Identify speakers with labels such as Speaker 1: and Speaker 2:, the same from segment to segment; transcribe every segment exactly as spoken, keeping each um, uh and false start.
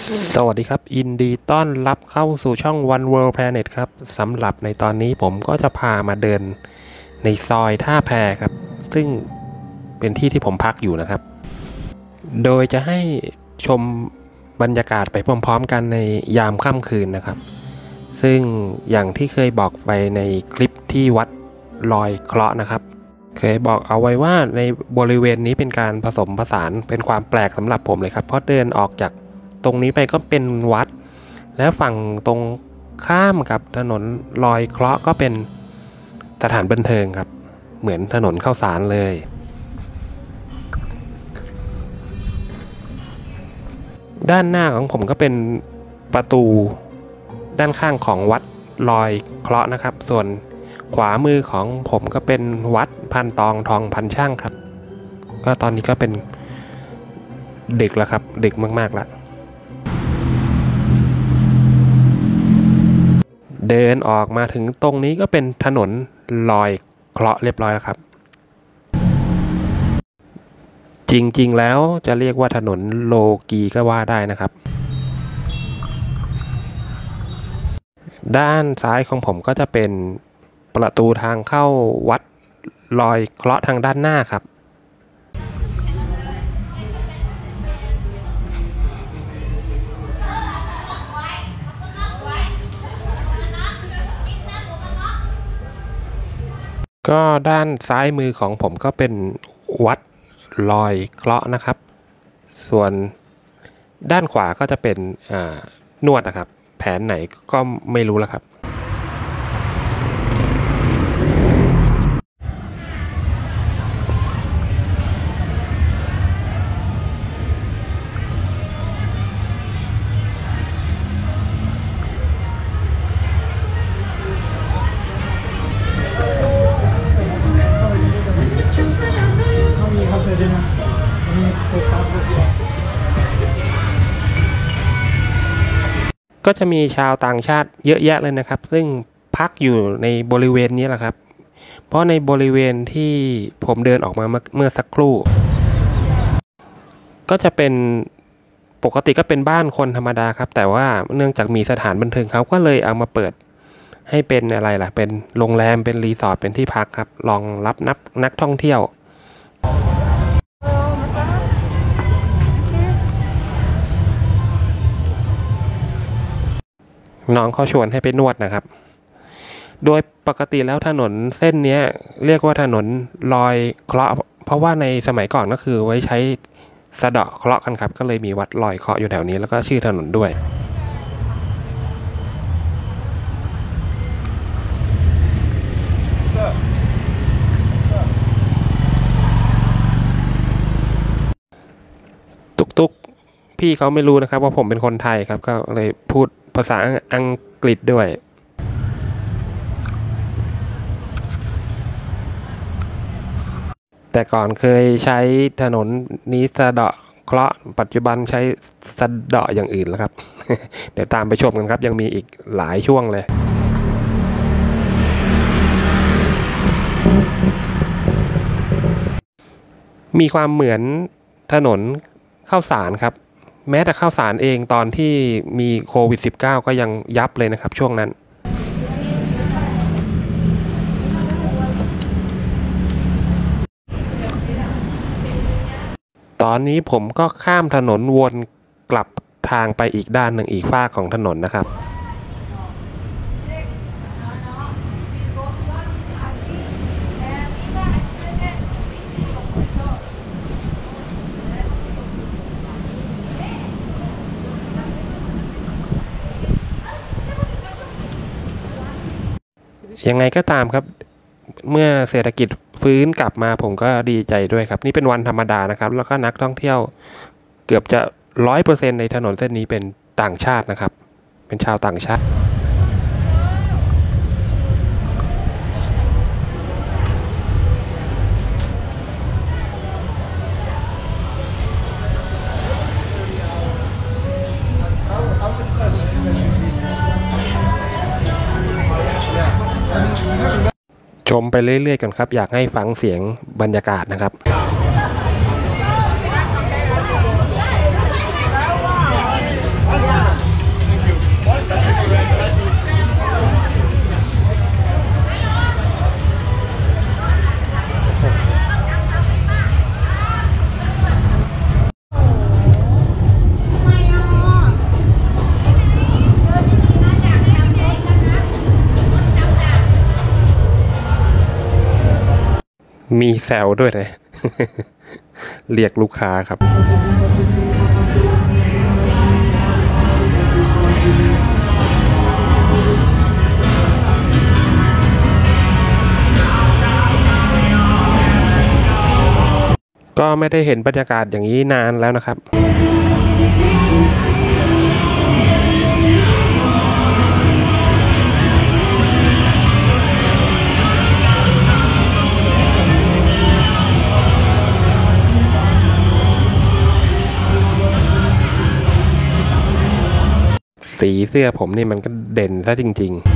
Speaker 1: สวัสดีครับยินดีต้อนรับเข้าสู่ช่อง One World Planet ครับสำหรับในตอนนี้ผมก็จะพามาเดินในซอยท่าแพครับซึ่งเป็นที่ที่ผมพักอยู่นะครับ โดยจะให้ชมบรรยากาศไปพร้อมๆกันในยามค่ำคืนนะครับซึ่งอย่างที่เคยบอกไปในคลิปที่วัดลอยเคราะห์นะครับเคยบอกเอาไว้ว่าในบริเวณนี้เป็นการผสมผสานเป็นความแปลกสำหรับผมเลยครับเพราะเดินออกจากตรงนี้ไปก็เป็นวัดและฝั่งตรงข้ามกับถนนลอยเคราะห์ก็เป็นสถานบันเทิงครับเหมือนถนนข้าวสารเลยด้านหน้าของผมก็เป็นประตูด้านข้างของวัดลอยเคราะห์นะครับส่วนขวามือของผมก็เป็นวัดพันตองทองพันช่างครับก็ตอนนี้ก็เป็นดึกแล้วครับดึกมากๆแล้วเดินออกมาถึงตรงนี้ก็เป็นถนนลอยเคราะห์เรียบร้อยแล้วครับจริงๆแล้วจะเรียกว่าถนนโลกีก็ว่าได้นะครับด้านซ้ายของผมก็จะเป็นประตูทางเข้าวัดลอยเคราะห์ทางด้านหน้าครับก็ด้านซ้ายมือของผมก็เป็นวัดลอยเคราะห์นะครับส่วนด้านขวาก็จะเป็นนวดนะครับแผนไหนก็ไม่รู้แล้วครับก็จะมีชาวต่างชาติเยอะแยะเลยนะครับซึ่งพักอยู่ในบริเวณนี้แหละครับเพราะในบริเวณที่ผมเดินออกมาเมื่อสักครู่ก็จะเป็นปกติก็เป็นบ้านคนธรรมดาครับแต่ว่าเนื่องจากมีสถานบันเทิงเขาก็เลยเอามาเปิดให้เป็นอะไรล่ะเป็นโรงแรมเป็นรีสอร์ทเป็นที่พักครับรองรับนักนักท่องเที่ยวน้องเขาชวนให้ไปนวดนะครับโดยปกติแล้วถนนเส้นนี้เรียกว่าถนนลอยเคราะห์เพราะว่าในสมัยก่อนก็คือไว้ใช้สะเดาะเคราะห์กันครับก็เลยมีวัดลอยเคราะห์อยู่แถวนี้แล้วก็ชื่อถนนด้วยตุกๆพี่เขาไม่รู้นะครับว่าผมเป็นคนไทยครับก็เลยพูดภาษาอังกฤษด้วยแต่ก่อนเคยใช้ถนนนี้สะเดาะเคราะห์ปัจจุบันใช้สะเดาะอย่างอื่นแล้วครับ เดี๋ยวตามไปชมกันครับยังมีอีกหลายช่วงเลยมีความเหมือนถนนข้าวสารครับแม้แต่ข้าวสารเองตอนที่มีโควิด สิบเก้า ก็ยังยับเลยนะครับช่วงนั้นตอนนี้ผมก็ข้ามถนนวนกลับทางไปอีกด้านหนึ่งอีกฝั่งของถนนนะครับยังไงก็ตามครับเมื่อเศรษฐกิจฟื้นกลับมาผมก็ดีใจด้วยครับนี่เป็นวันธรรมดานะครับแล้วก็นักท่องเที่ยวเกือบจะร้อยเปอร์เซ็นต์ในถนนเส้นนี้เป็นต่างชาตินะครับเป็นชาวต่างชาติชมไปเรื่อยๆกันครับอยากให้ฟังเสียงบรรยากาศนะครับ
Speaker 2: เ
Speaker 1: มีแซวด้วยนะ เรียกลูกค้าครับก็ไม่ได้เห็นบรรยากาศอย่างนี้นานแล้วนะครับสีเสื้อผมนี่มันก็เด่นซะจริงๆ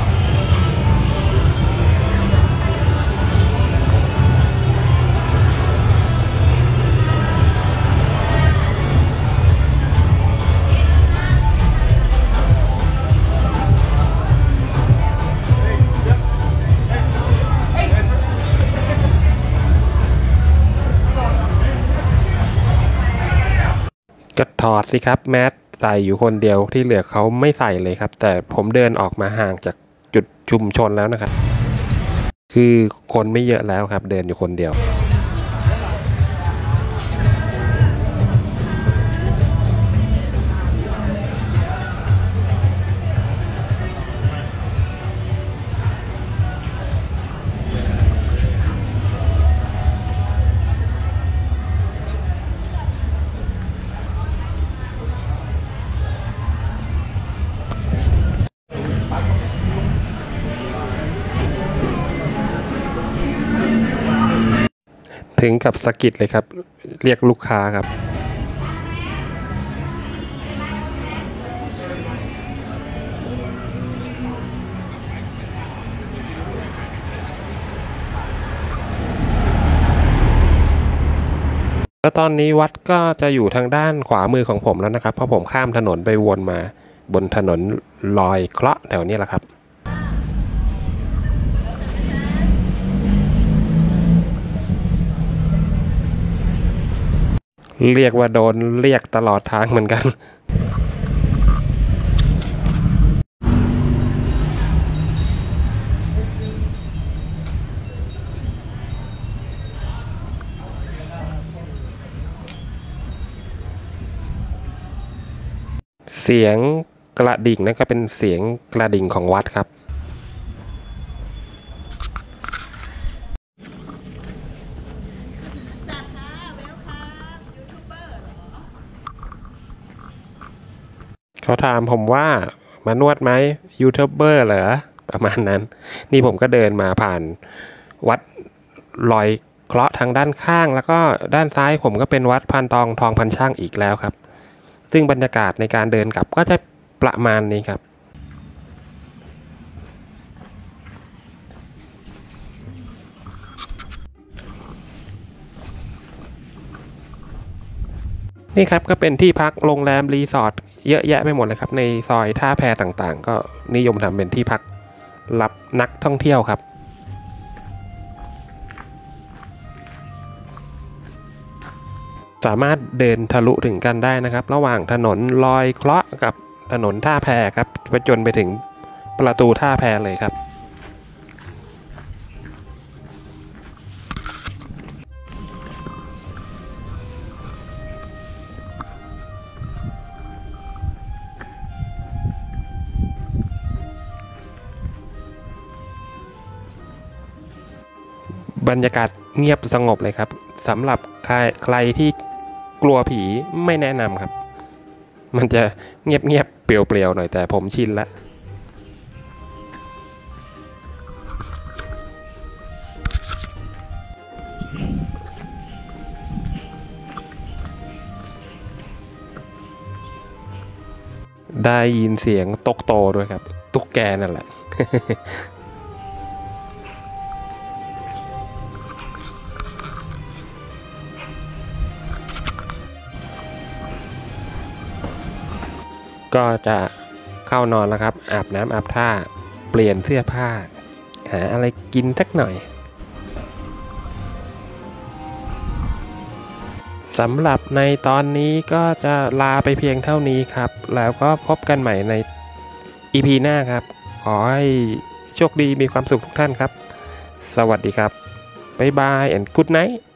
Speaker 1: ก็ถอดสิครับแมสใส่อยู่คนเดียวที่เหลือเขาไม่ใส่เลยครับแต่ผมเดินออกมาห่างจากจุดชุมชนแล้วนะครับคือคนไม่เยอะแล้วครับเดินอยู่คนเดียวถึงกับสะกิดเลยครับเรียกลูกค้าครับแล้วตอนนี้วัดก็จะอยู่ทางด้านขวามือของผมแล้วนะครับเพราะผมข้ามถนนไปวนมาบนถนนลอยเคราะห์แถวนี้แหละครับเรียกว่าโดนเรียกตลอดทางเหมือนกันเสียงกระดิ่งนั่นก็เป็นเสียงกระดิ่งของวัดครับเขาถามผมว่ามานวดไหมยูทูบเบอร์เหรอประมาณนั้นนี่ผมก็เดินมาผ่านวัดลอยเคราะห์ทางด้านข้างแล้วก็ด้านซ้ายผมก็เป็นวัดพานทองทองพันช่างอีกแล้วครับซึ่งบรรยากาศในการเดินกลับก็จะประมาณนี้ครับนี่ครับก็เป็นที่พักโรงแรมรีสอร์ทเยอะแยะไปหมดเลยครับในซอยท่าแพต่างๆก็นิยมทำเป็นที่พักรับนักท่องเที่ยวครับสามารถเดินทะลุถึงกันได้นะครับระหว่างถนนลอยเคราะห์กับถนนท่าแพครับไปจนไปถึงประตูท่าแพเลยครับบรรยากาศเงียบสงบเลยครับสำหรับใครใครที่กลัวผีไม่แนะนำครับมันจะเงียบๆเปลี่ยวๆหน่อยแต่ผมชินแล้วได้ยินเสียงตกโตด้วยครับตุ๊กแกนั่นแหละก็จะเข้านอนแล้วครับอาบน้ำอาบท่าเปลี่ยนเสื้อผ้าหาอะไรกินสักหน่อยสำหรับในตอนนี้ก็จะลาไปเพียงเท่านี้ครับแล้วก็พบกันใหม่ใน อี พี หน้าครับขอให้โชคดีมีความสุขทุกท่านครับสวัสดีครับบ๊ายบาย and good night